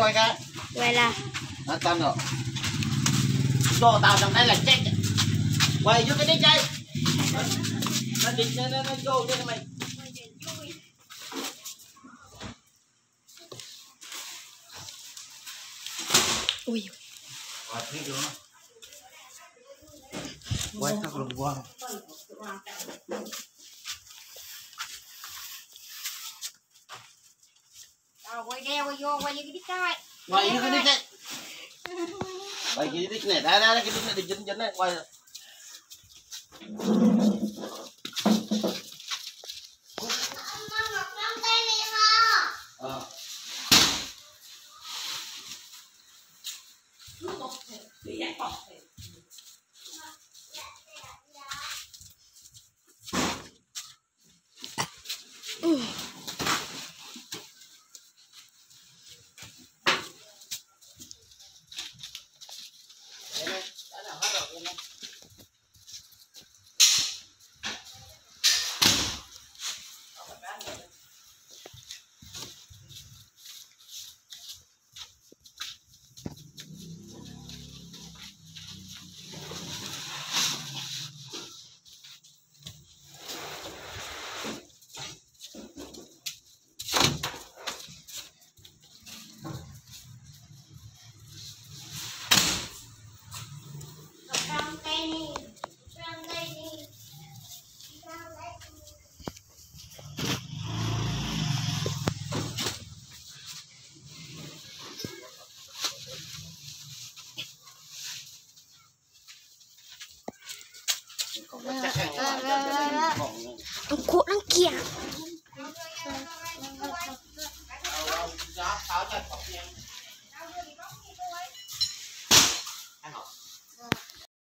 quay cái. Vậy là. Nó tao nữa. Cho tao trong đây là chết. Quay vô cái đi chơi. Nó định nó vô cho mày. Ui. Quay các lồng quang. Quay đeo quay vô quay như cái đít coi. Quay như cái đít đấy. Quay cái đít này, đây cái đít này dính dính này, quay. Cuộn nó kìa. Gió, tháo cho